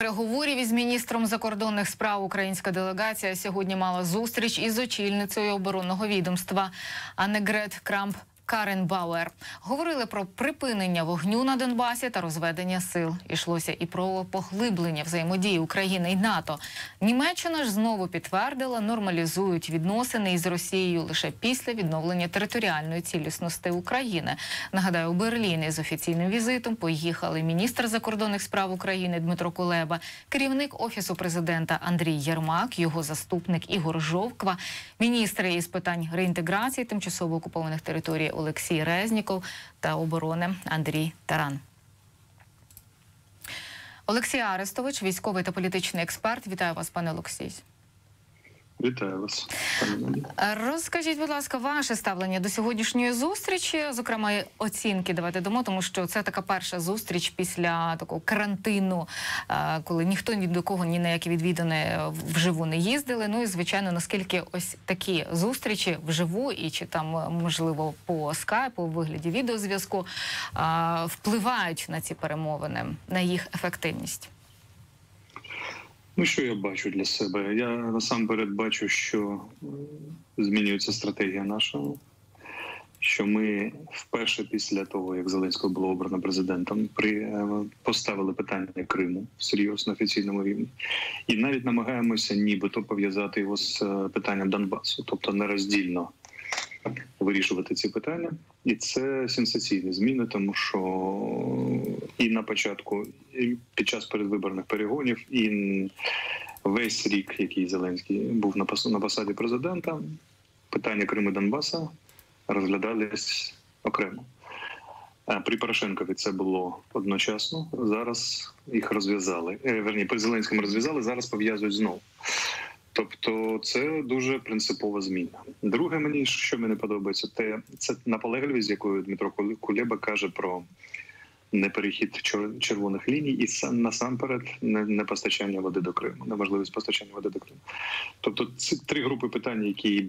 переговорів із міністром закордонних справ українська делегація сьогодні мала зустріч із очільницею оборонного відомства Аннегрет Крамп-Карренбауер. Говорили про припинення вогню на Донбасі та розведення сил. Ішлося і про поглиблення взаємодії України і НАТО. Німеччина ж знову підтвердила, нормалізують відносини із Росією лише після відновлення територіальної цілісності України. Нагадаю, у Берлін із офіційним візитом поїхали міністр закордонних справ України Дмитро Кулеба, керівник Офісу президента Андрій Єрмак, його заступник Ігор Жовква, міністри із питань реінтеграції тимчасово окупованих територій Олексій Резніков та оборони Андрій Таран. Олексій Арестович, військовий та політичний експерт. Вітаю вас, пане Олексій. Вітаю вас, пане. Розкажіть, будь ласка, ваше ставлення до сьогоднішньої зустрічі, зокрема оцінки давайте дамо, тому що це така перша зустріч після такого карантину, коли ніхто ні до кого ні на які відвідини вживу не їздили. Ну і, звичайно, наскільки ось такі зустрічі вживу і чи там, можливо, по скайпу, у вигляді відеозв'язку впливають на ці перемовини, на їх ефективність? Ну, що я бачу для себе? Я насамперед бачу, що змінюється стратегія наша, що ми вперше після того, як Зеленського було обрано президентом, поставили питання Криму серйозно на офіційному рівні. І навіть намагаємося нібито пов'язати його з питанням Донбасу, тобто нероздільно вирішувати ці питання. І це сенсаційні зміни, тому що і на початку, і під час передвиборних перегонів, і весь рік, який Зеленський був на посаді президента, питання Криму і Донбаса розглядались окремо. При Порошенкові це було одночасно, зараз їх розв'язали. При Зеленському розв'язали, зараз пов'язують знову. Тобто це дуже принципова зміна. Друге, що мені подобається, це наполегливість, з якою Дмитро Кулеба каже про неперехід червоних ліній і насамперед не постачання води до Криму, неможливість постачання води до Криму. Тобто це три групи питань, які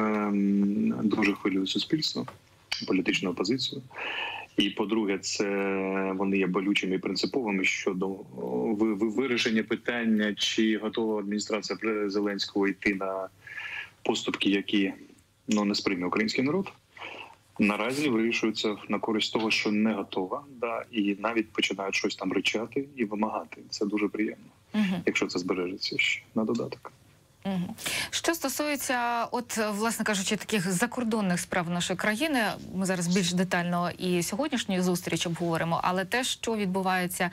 дуже хвилюють суспільство, політичну опозицію. І, по-друге, це вони є болючими і принциповими щодо вирішення питання, чи готова адміністрація Зеленського йти на поступки, які не сприйме український народ. Наразі вирішується на користь того, що не готова, і навіть починають щось там ричати і вимагати. Це дуже приємно, якщо це збережеться ще на додаток. Що стосується, власне кажучи, таких закордонних справ нашої країни, ми зараз більш детально і сьогоднішню зустріч обговоримо, але те, що відбувається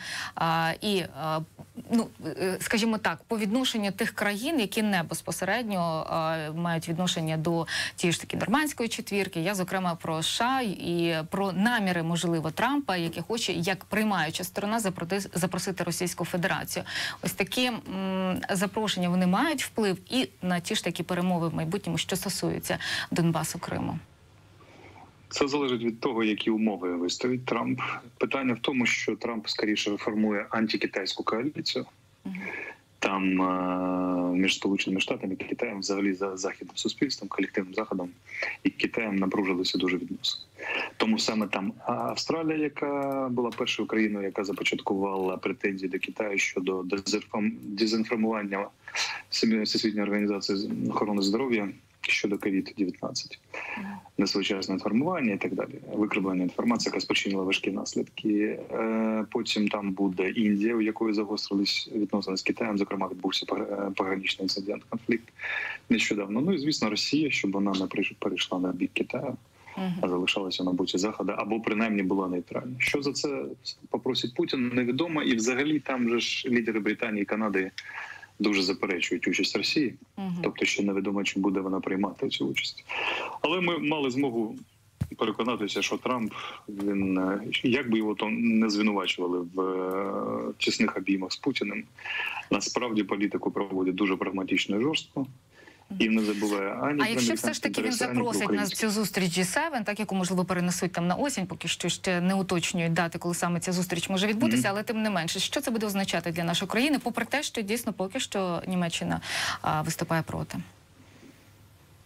скажімо так, по відношенню тих країн, які не безпосередньо мають відношення до тієї ж таки нормандської четвірки, я, зокрема, про США і про наміри, можливо, Трампа, який хоче, як приймаюча сторона, запросити Російську Федерацію. Ось такі запрошення, вони мають вплив і на ті ж такі перемови в майбутньому, що стосуються Донбасу, Криму? Це залежить від того, які умови виставить Трамп. Питання в тому, що Трамп скоріше формує антикитайську коаліцію. Там між Сполученими Штатами і Китаєм, взагалі за західним суспільством, колективним заходом і Китаєм напружилися дуже відносини. Тому саме там Австралія, яка була першою країною, яка започаткувала претензії до Китаю щодо дезінформування Всесвітньої організації охорони здоров'я щодо COVID-19, несвоєчасне інформування і так далі, викривлення інформації, яка спричинила важкі наслідки. Потім там буде Індія, у якої загострились відносини з Китаєм, зокрема відбувся пограничний інцидент, конфлікт нещодавно. Ну і, звісно, Росія, щоб вона не перейшла на бік Китаю, а залишалася на боці Заходу, або принаймні була нейтральна. Що за це попросить Путін, невідомо. І взагалі там же ж лідери Британії і Канади дуже заперечують участь Росії, тобто ще невідомо, чи буде вона приймати цю участь. Але ми мали змогу переконатися, що Трамп, він, як би його то не звинувачували в тісних обіймах з Путіним, насправді політику проводить дуже прагматично і жорстко. І не забуває ані. А якщо все ж таки він запросить на цю зустріч G7, так яку, можливо, перенесуть там на осінь, поки що ще не уточнюють дати, коли саме ця зустріч може відбутися, але тим не менше, що це буде означати для нашої країни, попри те, що дійсно поки що Німеччина виступає проти?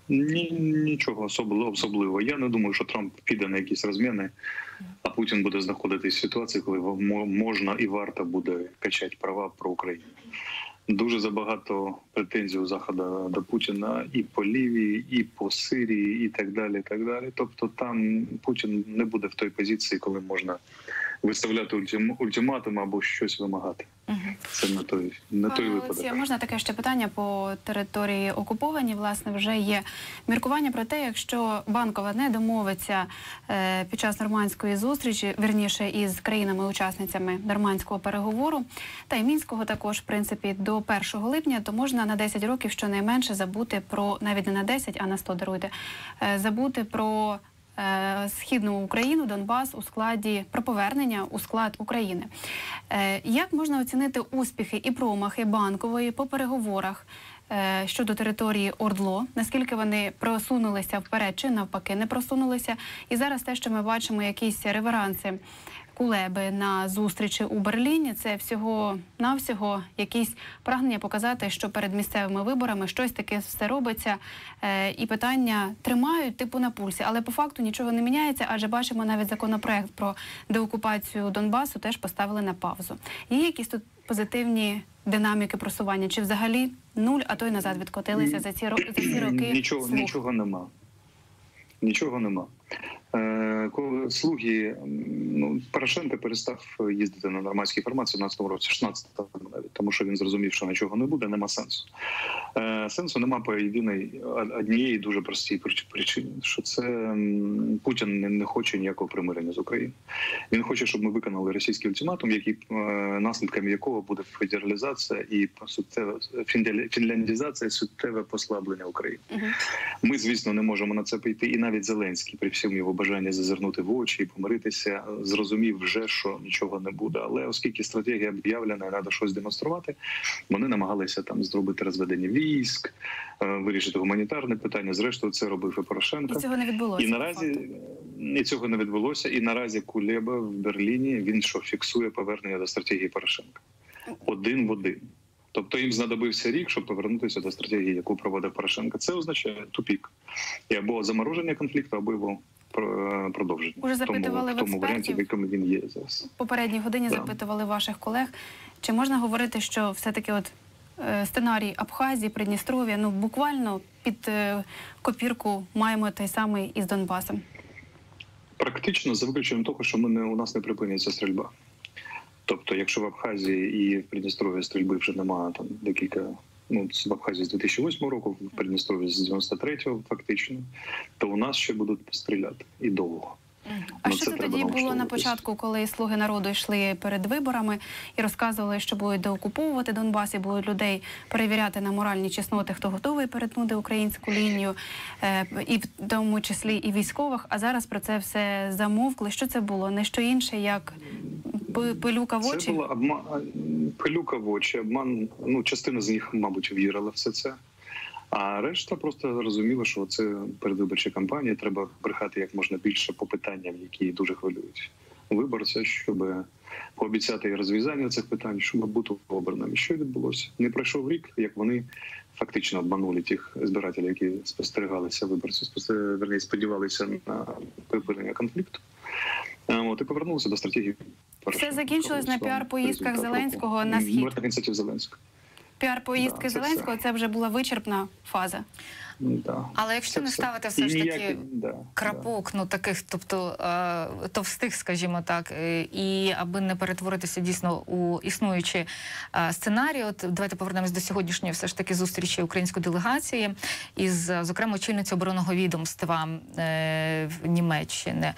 Нічого особливого. Я не думаю, що Трамп піде на якісь розміни, а Путін буде знаходитись в ситуації, коли можна і варто буде качати права про Україну. Дуже забагато претензій у Заходу до Путіна і по Лівії, і по Сирії, і так далі. І так далі. Тобто там Путін не буде в той позиції, коли можна виставляти ультиматум або щось вимагати. Це не той випадок. Можна таке ще питання по території окупованій? Власне, вже є міркування про те, якщо Банкова не домовиться під час нормандської зустрічі, вірніше, із країнами-учасницями нормандського переговору, та й мінського також, в принципі, до 1 липня, то можна на 10 років щонайменше забути про, навіть не на 10, а на 100, даруйте, забути про Східну Україну, Донбас у складі, про повернення у склад України. Як можна оцінити успіхи і промахи Банкової по переговорах щодо території ОРДЛО? Наскільки вони просунулися вперед чи навпаки не просунулися? І зараз те, що ми бачимо, якісь реверанси Кулеби на зустрічі у Берліні, це всього-навсього якісь прагнення показати, що перед місцевими виборами щось таке все робиться, і питання тримають типу на пульсі. Але по факту нічого не міняється, адже бачимо, навіть законопроект про деокупацію Донбасу теж поставили на паузу. Є якісь тут позитивні динаміки просування? Чи взагалі нуль, а то й назад відкотилися за ці роки? Нічого нема. Нічого нема. Слуги, Порошенко перестав їздити на нормандський формат в 17-му році, 16-му навіть, тому що він зрозумів, що нічого не буде, нема сенсу. Сенсу нема по однієї дуже простій причині, що це Путін не хоче ніякого примирення з Україною. Він хоче, щоб ми виконали російський ультиматум, наслідками якого буде федералізація і фінляндізація, суттєве послаблення України. Ми, звісно, не можемо на це піти, і навіть Зеленський, при всьому його бажанні зазирнути в очі і помиритися, зрозумів вже, що нічого не буде. Але оскільки стратегія об'явлена і треба щось демонструвати, вони намагалися там зробити розведення військ, вирішити гуманітарне питання. Зрештою, це робив і Порошенко. І цього не відбулося. І цього не відбулося. І наразі Кулеба в Берліні, він фіксує повернення до стратегії Порошенка. Один в один. Тобто їм знадобився рік, щоб повернутися до стратегії, яку проводив Порошенко. Це означає тупік. І або замороження конфлікту, або його продовження. Уже запитували в тому варіанті, в якому він є зараз. В попередній годині запитували ваших колег, чи можна говорити, що все-таки сценарій Абхазії, Придністров'я, буквально під копірку маємо той самий із Донбасом? Практично, за виключенням того, що у нас не припиниться стрільба. Тобто, якщо в Абхазії і в Придністров'ї стрільби вже немає там декілька, в Абхазії з 2008 року, в Придністров'ї з 93-го фактично, то у нас ще будуть стріляти і довго. А що це тоді було на початку, коли «Слуги народу» йшли перед виборами і розказували, що будуть деокуповувати Донбас і будуть людей перевіряти на моральні чесноти, хто готовий перетнути українську лінію, і в тому числі і військових, а зараз про це все замовкли. Що це було? Не що інше, як пилюка в очі? Це була пилюка в очі, обман. Частина з них, мабуть, вірила в все це. А решта просто розуміла, що це передвиборча кампанія, треба брехати як можна більше по питанням, які дуже хвилюють виборця, щоб пообіцяти розв'язання цих питань, щоб бути обраним. І що відбулося? Не пройшов рік, як вони фактично обманули тих збирателів, які спостерігалися виборці, сподівалися на припинення конфлікту. І повернулися до стратегії. Все закінчилось на піар-поїздках Зеленського на схід. Піар-поїздки Зеленського – це вже була вичерпна фаза. Але якщо не ставити все ж таки крапок, таких, тобто товстих, скажімо так, і аби не перетворитися дійсно у існуючі сценарії, давайте повернемось до сьогоднішньої все ж таки зустрічі української делегації із, зокрема, очільницею оборонного відомства в Німеччини.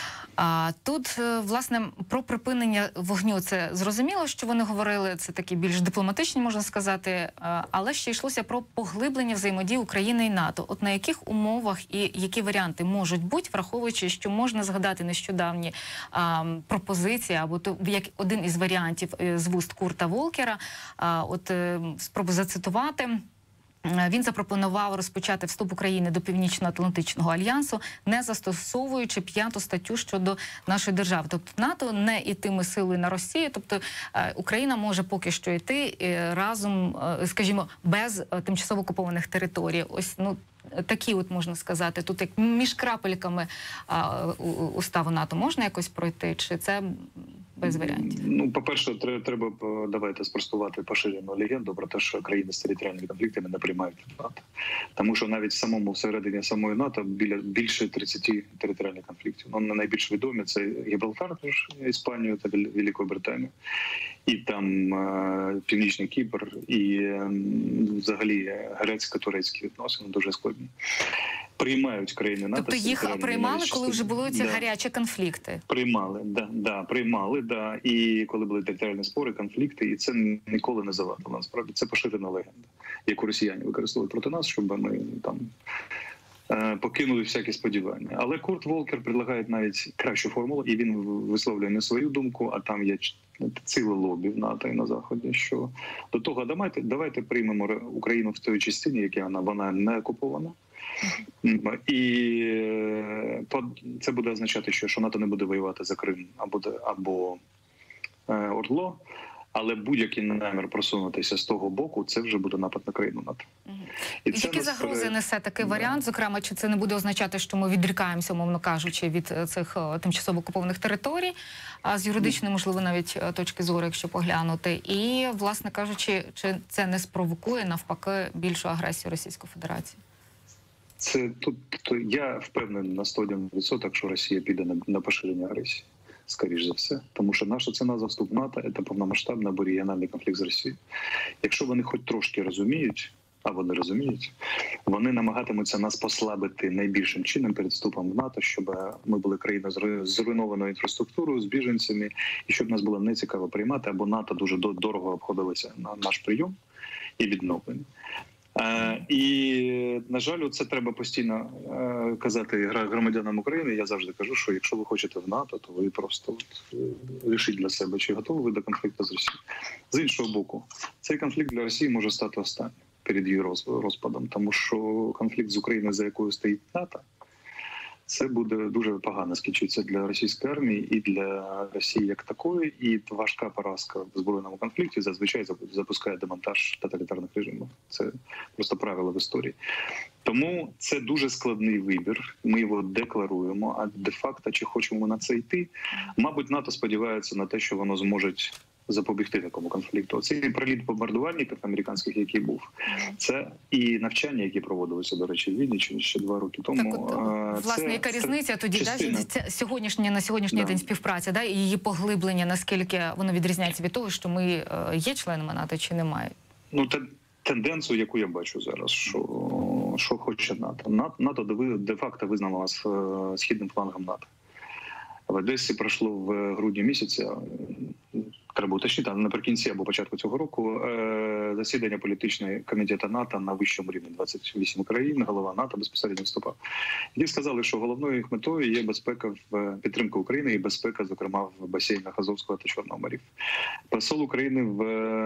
Тут, власне, про припинення вогню це зрозуміло, що вони говорили, це такі більш дипломатичні, можна сказати, але ще йшлося про поглиблення взаємодії України і НАТО. На яких умовах і які варіанти можуть бути, враховуючи, що можна згадати нещодавні пропозиції, або як один із варіантів з вуст Курта Волкера, спробую зацитувати. Він запропонував розпочати вступ України до Північно-Атлантичного альянсу, не застосовуючи 5-ту статтю щодо нашої держави. Тобто НАТО не йтиме силою на Росію, тобто Україна може поки що йти разом, скажімо, без тимчасово окупованих територій. такі, от можна сказати, тут як між крапельками уставу НАТО можна якось пройти, чи це без варіантів? Ну, по-перше, треба давайте спростувати поширену легенду про те, що країни з територіальними конфліктами не приймають НАТО. Тому що навіть всередині самої НАТО більше 30 територіальних конфліктів. Ну, найбільш відомі це Гібралтар, Іспанію та Велику Британію. І там Північний Кіпр, і взагалі грецько-турецькі відносини дуже складні. Приймають країни НАТО. Тобто їх приймали, коли вже були ці гарячі конфлікти? Приймали, приймали. І коли були територіальні спори, конфлікти, і це ніколи не завадило. Насправді це поширена легенда, яку росіяни використовують проти нас, щоб ми там покинули всякі сподівання. Але Курт Волкер предлагає навіть кращу формулу, і він висловлює не свою думку, а там є ціле лобі в НАТО і на Заході, що до того давайте приймемо Україну в той частині, яка вона не окупована. І це буде означати, що НАТО не буде воювати за Крим або Ордло, але будь-який намір просунутися з того боку, це вже буде напад на країну НАТО. Які загрози несе такий варіант? Зокрема, чи це не буде означати, що ми відрікаємося, умовно кажучи, від цих тимчасово окупованих територій, а з юридичної, можливо, навіть точки зору, якщо поглянути. І, власне кажучи, чи це не спровокує, навпаки, більшу агресію Російської Федерації? Я впевнений на 101%, що Росія піде на поширення агресії, скоріш за все. Тому що наша ціна за вступ в НАТО – це повномасштабний або регіональний конфлікт з Росією. Якщо вони хоч трошки розуміють, а вони розуміють, вони намагатимуться нас послабити найбільшим чином перед вступом в НАТО, щоб ми були країною з зруйнованою інфраструктурою, з біженцями, і щоб нас було нецікаво приймати, або НАТО дуже дорого обходилося на наш прийом і відновлення. І, на жаль, це треба постійно казати громадянам України. Я завжди кажу, що якщо ви хочете в НАТО, то ви просто рішіть для себе, чи готові ви до конфлікту з Росією. З іншого боку, цей конфлікт для Росії може стати останнім перед її розпадом, тому що конфлікт з Україною, за якою стоїть НАТО, це буде дуже погано скінчитися для російської армії і для Росії як такої. І важка поразка в збройному конфлікті зазвичай запускає демонтаж тоталітарних режимів. Це просто правило в історії. Тому це дуже складний вибір. Ми його декларуємо. А де-факто, чи хочемо ми на це йти, мабуть, НАТО сподівається на те, що воно зможе запобігти такому конфлікту. Цей приліт бомбардувальників американських, який був, це і навчання, які проводилися, до речі, в Вінниччині ще 2 роки тому. Так, власне, яка різниця тоді, на сьогоднішній день співпраця, і її поглиблення, наскільки воно відрізняється від того, що ми є членами НАТО чи немає? Ну, тенденцію, яку я бачу зараз, що хоче НАТО. НАТО де-факто визнало нас східним флангом НАТО. В Одесі пройшло в грудні місяці, треба уточнити, наприкінці або початку цього року, засідання політичного комітету НАТО на вищому рівні, 28 країн, голова НАТО безпосередньо вступав. Які сказали, що головною їх метою є безпека підтримка України і безпека, зокрема, в басейнах Азовського та Чорного морів. Посол України в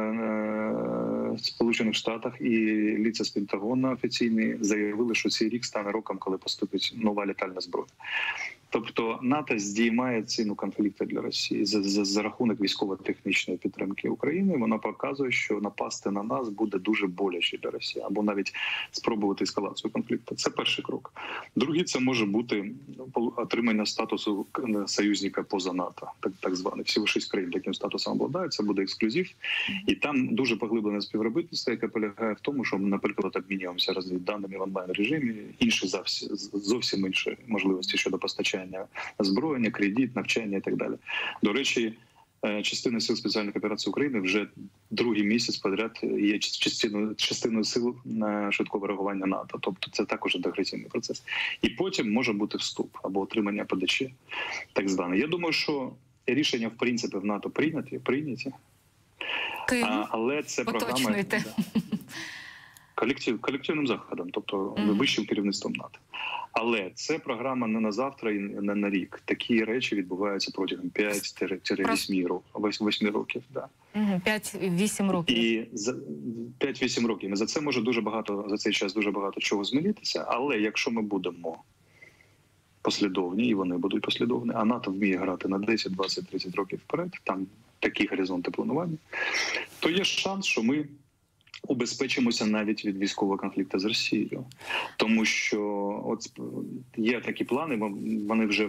Сполучених Штатах і ліця з Пентагону офіційні заявили, що цей рік стане роком, коли поступить нова літальна зброя. Тобто НАТО здіймає ціну конфлікту для Росії за рахунок військово-технічної підтримки України. Вона показує, що напасти на нас буде дуже боляче для Росії, або навіть спробувати ескалацію конфлікту. Це перший крок. Другий – це може бути отримання статусу союзника поза НАТО, так званий. Всі 6 країн таким статусом обладають, це буде ексклюзив. І там дуже поглиблене співробітництво, яке полягає в тому, що ми, наприклад, обмінюємося розвідданими в онлайн-режимі, зовсім інші можливості щодо постачання озброєння, кредит, навчання і так далі. До речі, частина сил спеціальних операцій України вже другий місяць підряд є частиною сил швидкого реагування НАТО. Тобто це також інтеграційний процес. І потім може бути вступ або отримання ПДЧ, так зване. Я думаю, що рішення, в принципі, в НАТО прийняті. Але це програма колективним заходом, тобто вищим керівництвом НАТО. Але це програма не на завтра і не на рік. Такі речі відбуваються протягом 5-8 років. 5-8 років. І 5-8 років. І за це може за цей час дуже багато чого змінитися. Але якщо ми будемо послідовні, і вони будуть послідовні, а НАТО вміє грати на 10, 20, 30 років вперед, там такі горизонти планування, то є шанс, що ми убезпечимося навіть від військового конфлікту з Росією. Тому що от є такі плани, вони вже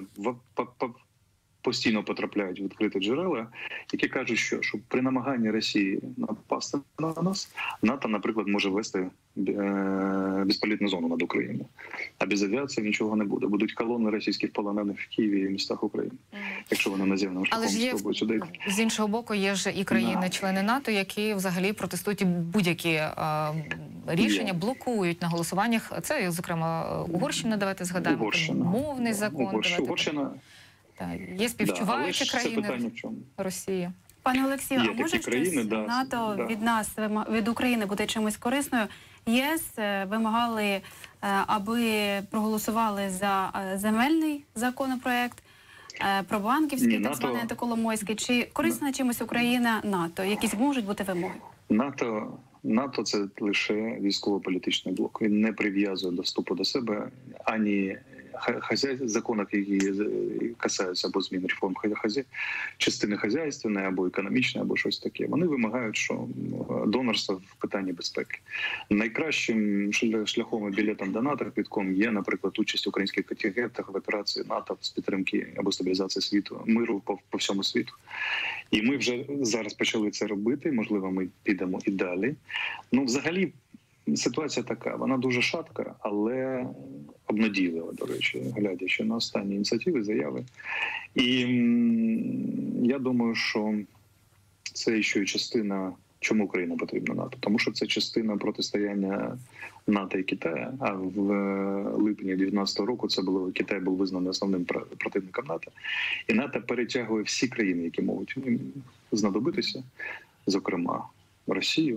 постійно потрапляють в відкриті джерела, які кажуть, що при намаганні Росії напасти на нас, НАТО, наприклад, може ввести безполітну зону над Україною. А без авіації нічого не буде. Будуть колони російських полонених в Києві і містах України, якщо вони наземним шляхом спробують сюди. З іншого боку, є ж і країни-члени НАТО, які взагалі протестують будь-які рішення, блокують на голосуваннях. Це, зокрема, Угорщина, давайте згадаємо, мовний закон. Угорщина. Є співчуваючі країни Росії. Пане Олексію, а може щось НАТО від нас, від України буде чимось корисною? ЄС вимагали, аби проголосували за земельний законопроект, про банківський, так званий антиколомойський. Чи корисна чимось Україна НАТО? Якісь можуть бути вимоги? НАТО – це лише військово-політичний блок. Він не прив'язує до вступу до себе ані законів, які касаються або змін реформ частини хазяйственної, або економічної, або щось таке. Вони вимагають, що донорство в питанні безпеки. Найкращим шляхом і білетом до НАТО квитком є, наприклад, участь українських контингентах в операції НАТО з підтримки або стабілізації світу, миру по всьому світу. І ми вже зараз почали це робити, можливо, ми підемо і далі. Ну, взагалі, ситуація така, вона дуже шатка, але обнадійлива, до речі, глядячи на останні ініціативи, заяви. І я думаю, що це ще й частина, чому Україна потрібна НАТО. Тому що це частина протистояння НАТО і Китаю, а в липні 2019 року Китай був визнаний основним противником НАТО. І НАТО перетягує всі країни, які можуть знадобитися, зокрема Росію,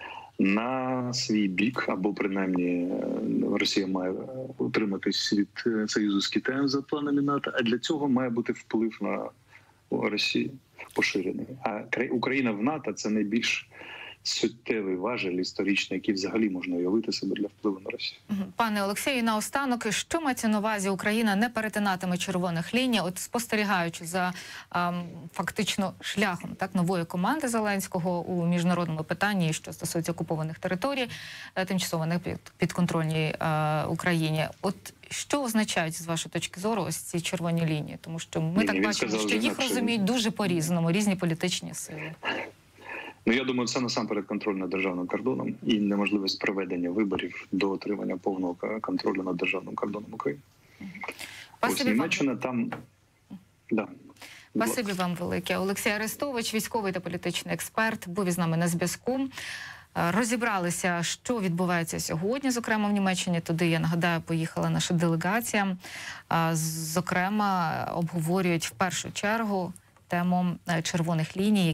на свій бік, або принаймні Росія має утриматись від союзу з Китаєм за планами НАТО, а для цього має бути вплив на Росію поширений. А Україна в НАТО – це найбільш суттєвий важель історичний, який взагалі можна уявити себе для впливу на Росію. Пане Олексію, наостанок, що мається на увазі, Україна не перетинатиме червоних ліній, от спостерігаючи за фактично шляхом нової команди Зеленського у міжнародному питанні, що стосується окупованих територій, тимчасово не підконтрольній Україні. От що означають, з вашої точки зору, ось ці червоні лінії? Тому що ми так бачимо, що їх розуміють дуже по-різному, різні політичні сили. Ну, я думаю, це насамперед контроль над державним кордоном і неможливість проведення виборів до отримання повного контролю над державним кордоном України. Ось Німеччина там... Спасибі вам велике. Олексій Арестович, військовий та політичний експерт, був із нами на зв'язку. Розібралися, що відбувається сьогодні, зокрема в Німеччині. Туди, я нагадаю, поїхала наша делегація. Зокрема, обговорюють в першу чергу тему червоних ліній,